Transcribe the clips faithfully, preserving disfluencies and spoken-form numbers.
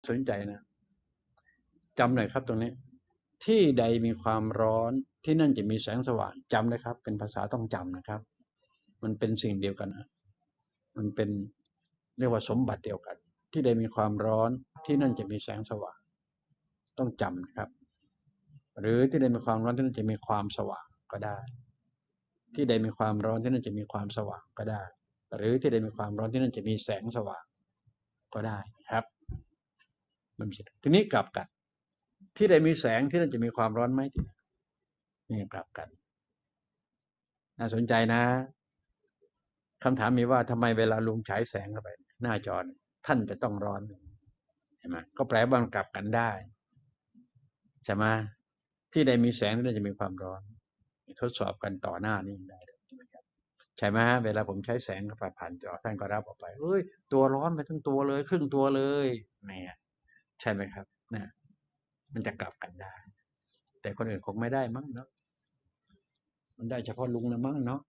สนใจนะจำหน่อยครับตรงนี้ที่ใดมีความร้อนที่นั่นจะมีแสงสว่างจำเลยครับเป็นภาษาต้องจำนะครับมันเป็นสิ่งเดียวกันนะมันเป็นเรียกว่าสมบัติเดียวกันที่ใดมีความร้อนที่นั่นจะมีแสงสว่างต้องจำนะครับหรือที่ใดมีความร้อนที่นั่นจะมีความสว่างก็ได้ที่ใดมีความร้อนที่นั่นจะมีความสว่างก็ได้หรือที่ใดมีความร้อนที่นั่นจะมีแสงสว่างก็ได้ครับมันทีนี้กลับกันที่ใดมีแสงที่นั่นจะมีความร้อนไหมนี่กลับกันน่าสนใจนะคำถามมีว่าทำไมเวลาลุงฉายแสงเข้าไปหน้าจอท่านจะต้องร้อนใช่ไหมก็แปลว่ามันกลับกันได้ใช่ไหมที่ใดมีแสงที่นั่นจะมีความร้อนทดสอบกันต่อหน้านี่ได้ใช่ไหมเวลาผมใช้แสงเข้าไปผ่านจอท่านก็รับออกไปเอ้ยตัวร้อนไปทั้งตัวเลยครึ่งตัวเลยเนี่ยใช่ไหมครับเนี่ยมันจะกลับกันได้แต่คนอื่นคงไม่ได้มั้งเนาะมันได้เฉพาะลุงนะมั้งเนาะ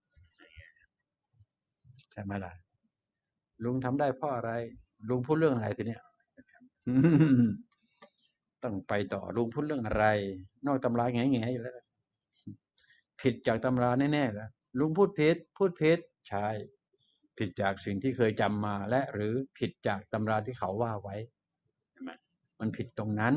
ใช่ไหมล่ะลุงทำได้เพราะอะไรลุงพูดเรื่องอะไรทีเนี้ยต้องไปต่อลุงพูดเรื่องอะไรนอกตำราแง่แง่อยู่แล้วผิดจากตำราแน่ๆแล้วลุงพูดผิดพูดผิดใช่ผิดจากสิ่งที่เคยจำมาและหรือผิดจากตำราที่เขาว่าไว้ใช่ไหมมันผิดตรงนั้น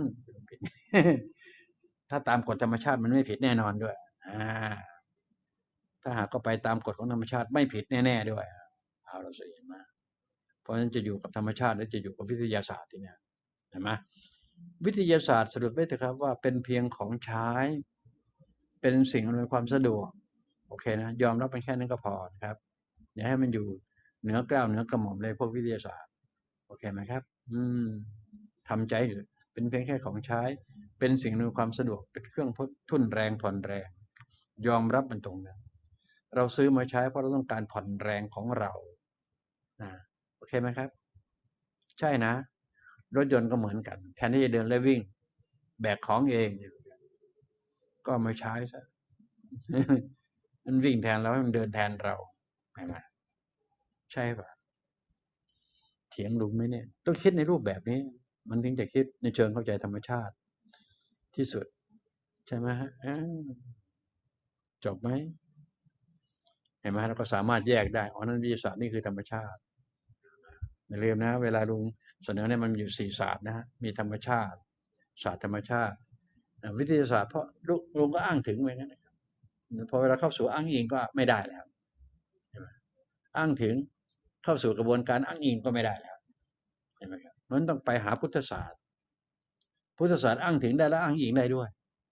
ถ้าตามกฎธรรมชาติมันไม่ผิดแน่นอนด้วยอ่าถ้าหากก็ไปตามกฎของธรรมชาติไม่ผิดแน่ๆด้วยเอาเราสิมาเพราะฉะนั้นจะอยู่กับธรรมชาติหรือจะอยู่กับวิทยาศาสตร์ที่เนี่ยเห็นไหมวิทยาศาสตร์สรุปไว้เถอะครับว่าเป็นเพียงของใช้เป็นสิ่งอำนวยความสะดวกโอเคนะยอมรับเป็นแค่นั้นก็พอนะครับอย่าให้มันอยู่เหนือเกล้าเหนือกระหม่อมเลยพวกวิทยาศาสตร์โอเคไหมครับอืมทำใจอยู่เป็นเพียงแค่ของใช้เป็นสิ่งอำนวยความสะดวกเป็นเครื่องทุ่นแรงผ่อนแรงยอมรับมันตรงนั้นเราซื้อมาใช้เพราะเราต้องการผ่อนแรงของเรานะโอเคไหมครับใช่นะรถยนต์ก็เหมือนกันแทนที่จะเดินและวิ่งแบกของเองก็มาใช้ซะมันวิ่งแทนเราให้มันเดินแทนเราใช่ไหมใช่ป่ะเถียงลุงไหมเนี่ยต้องคิดในรูปแบบนี้มันถึงจะคิดในเชิงเข้าใจธรรมชาติที่สุดใช่ไหมฮะจบไหมเห็นไหมเราก็สามารถแยกได้อ๋อนั่นวิทยาศาสตร์นี่คือธรรมชาติอย่าลืมนะเวลาลุงเสนอเนี่ยมันอยู่สี่ศาสตร์นะฮะมีธรรมชาติศาสตร์ธรรมชาติวิทยาศาสตร์เพราะลุงก็อ้างถึงเหมือนกันนะครับพอเวลาเข้าสู่อ้างอิงก็ไม่ได้แล้วอ้างถึงเข้าสู่กระบวนการอ้างอิงก็ไม่ได้แล้วเห็นไหมครับมันต้องไปหาพุทธศาสตร์พุทธศาสตร์อ้างถึงได้และอ้างอิงได้ด้วย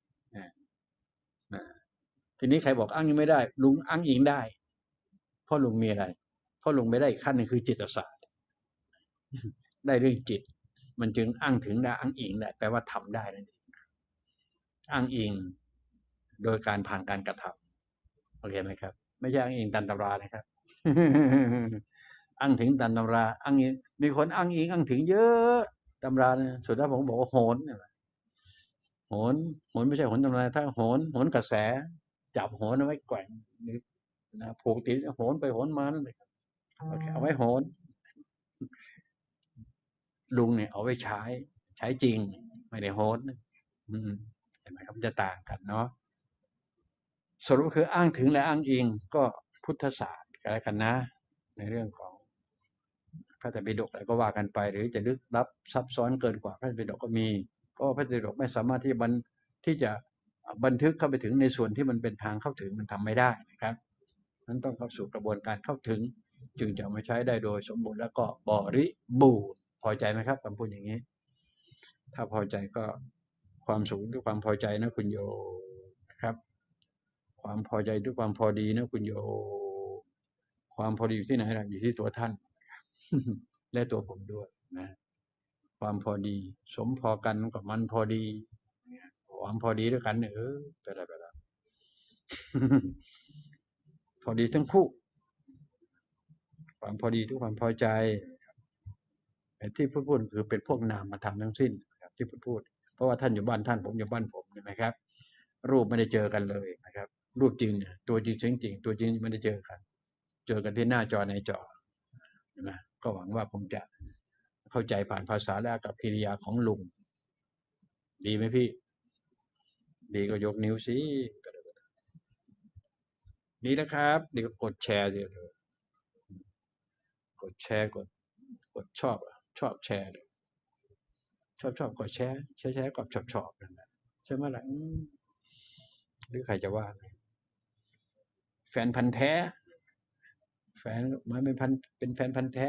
ทีนี้ใครบอกอ้างอิงไม่ได้ลุงอ้างอิงได้เพราะลุงมีอะไรเพราะลุงไม่ได้อีกขั้นหนึ่งคือจิตศาสตร์ได้เรื่องจิตมันจึงอ้างถึงได้อ้างอิงได้แปลว่าทำได้นั่นเองอ้างอิงโดยการผ่านการกระทำโอเคไหมครับไม่ใช่อ้างอิงตามตำรานะครับอ้างถึงตามตำราอ้างอิงมีคนอ้างอิงอ้างถึงเยอะตำราเนี่ยสุดท้ายผมบอกว่าโหนโหนโหนไม่ใช่โหนตำราถ้าโหนโหนกระแสจับโหนเอาไว้แกว่งนะผูกติดโหนไปโหนมานั่นเลยเอาไว้โหนลุงเนี่ยเอาไว้ใช้ใช้จริงไม่ได้โหนอืมเห็นไหมครับจะต่างกันเนาะสรุปคืออ้างถึงและอ้างอิงก็พุทธศาสตร์กันนะในเรื่องของพระไตรปิฎกอะไรก็ว่ากันไปหรือจะลึกลับซับซ้อนเกินกว่าพระไตรปิฎกก็มีเพราะพระไตรปิฎกไม่สามารถที่จะบันที่จะบันทึกเข้าไปถึงในส่วนที่มันเป็นทางเข้าถึงมันทำไม่ได้นะครับนั้นต้องเข้าสู่กระบวนการเข้าถึงจึงจะมาใช้ได้โดยสมบูรณ์แล้วก็บริบูรณ์พอใจไหมครับคำพูดอย่างนี้ถ้าพอใจก็ความสูงด้วยความพอใจนะคุณโยนะครับความพอใจด้วยความพอดีนะคุณโยความพอดีอยู่ที่ไหนล่ะอยู่ที่ตัวท่านและตัวผมด้วยนะความพอดีสมพอกันกับมันพอดีความพอดีด้วยกันเออไปแล้วไปแล้วพอดีทั้งคู่ความพอดีทุกความพอใจที่พูดพูดคือเป็นพวกนามธรรมทั้งสิ้นที่พูดพูดเพราะว่าท่านอยู่บ้านท่านผมอยู่บ้านผมใช่ไหมครับรูปไม่ได้เจอกันเลยนะครับรูปจริงเนี่ยตัวจริงจริงตัวจริงไม่ได้เจอกันเจอกันที่หน้าจอในจอใช่ไหมก็หวังว่าผมจะเข้าใจผ่านภาษาและอากับกิริยาของลุงดีไหมพี่ ดีก็ยกนิ้วสิดีนะครับดีก็กดแชร์สิกดแชร์กดกดชอบชอบแชร์เลยชอบชอบกดแชร์แชร์แชร์กดชอบชอบนั่นแหละใช่ไหมล่ะอืมหรือใครจะว่าไงแฟนพันธ์แท้ แฟนมันเป็นพันเป็นแฟนพันธ์แท้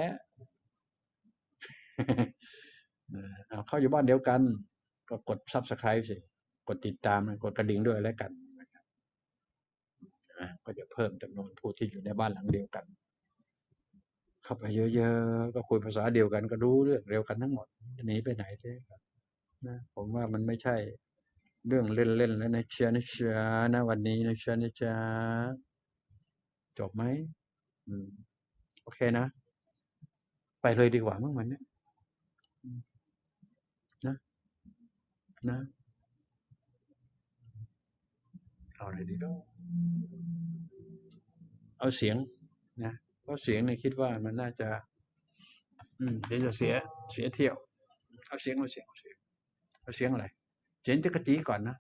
เออเอาเข้าอยู่บ้านเดียวกัน ก็กด ซับสไครบ์ สิ กดติดตามกดกระดิ่งด้วยแล้วกันนะครับนะก็จะเพิ่มจำนวนผู้ที่อยู่ในบ้านหลังเดียวกัน เข้าไปเยอะๆก็คุยภาษาเดียวกัน ก็รู้เรื่องเดียวกันทั้งหมดจะหนีไปไหนเจ๊ครับนะผมว่ามันไม่ใช่เรื่องเล่นๆแล้วนะเชียร์นะเชียร์นะวันนี้นะเชียร์นะจ๊ะจบไหมอืมโอเคนะ ไปเลยดีกว่ามั้งวันนี้อืมนะนะเอาอะไรดีเนาะเอาเสียงนะ เพราะเสียงเนี่ยคิดว่ามันน่าจะ อืมเดี๋ยวจะเสียเสียเที่ยวเอาเสียงเอาเสียงเอาเสียงเอาเสียงอะไรเสียงจักรจี้ก่อนนะ